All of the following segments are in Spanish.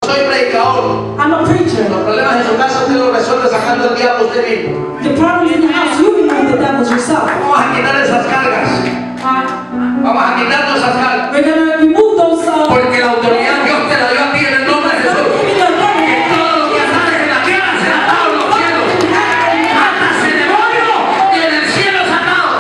soy predicador. I'm a preacher. Los problemas en su casa usted los resuelve sacando el diablo usted mismo. The problems in the house, you remove the devils yourself. Vamos a quitar esas cargas. Vamos a quitarnos esas cargas. We're going to remove those. Porque la autoridad Dios te la dio a ti en el nombre de Jesús. Que todo lo que atares en la tierra será atado en los cielos. Atas el demonio y en el cielo es atado.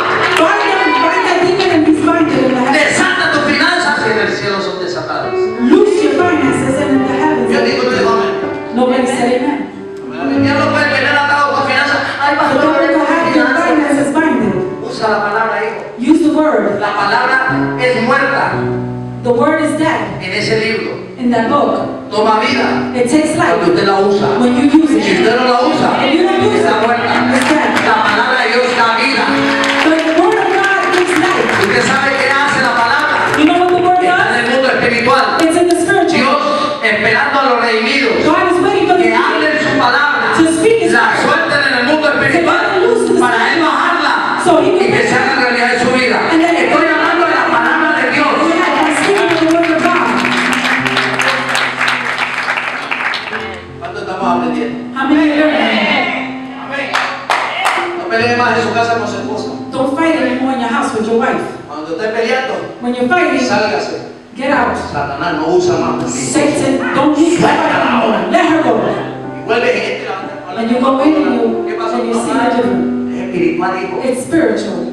Desata tus finanzas y en el cielo son desatadas. Loose your finances and in the heavens. Yo digo, no digo amén. Nobody said amen. El diablo puede tener atado tus finanzas. Ay, The pastor, devil will have your finances binded. usa la palabra, hijo. Use the word. La palabra es muerta The word is dead en ese libro. in that book. Toma vida It takes cuando life usted la usa. when you use Si it. usted no la usa, If you don't use it, está muerta. it's dead. La palabra de Dios da vida. But the word of God gives life. Usted sabe qué hace la palabra. You know what the word Está does? en el mundo espiritual. It's in the spiritual. Dios esperando a los redimidos God is waiting for the que hablen su palabra, to speak His la word. suelten en el mundo espiritual para él bajarla So He y can que se haga realidad en su vida. And then- Estoy hablando de la palabra de Dios. I'm speaking the word of God. ¿Cuánto estamos aprendiendo? How many are learning? No pelee más en su casa con su esposa. Don't fight anymore in your house with your wife. Cuando esté peleando, When you're fighting, sálgase. get out. Satanás no usa más. Satan, don't use her anymore. Let her go. Y vuelve y entra. And you go in and ¿Qué pasó? you see the difference. Es espiritual, hijo. It's spiritual.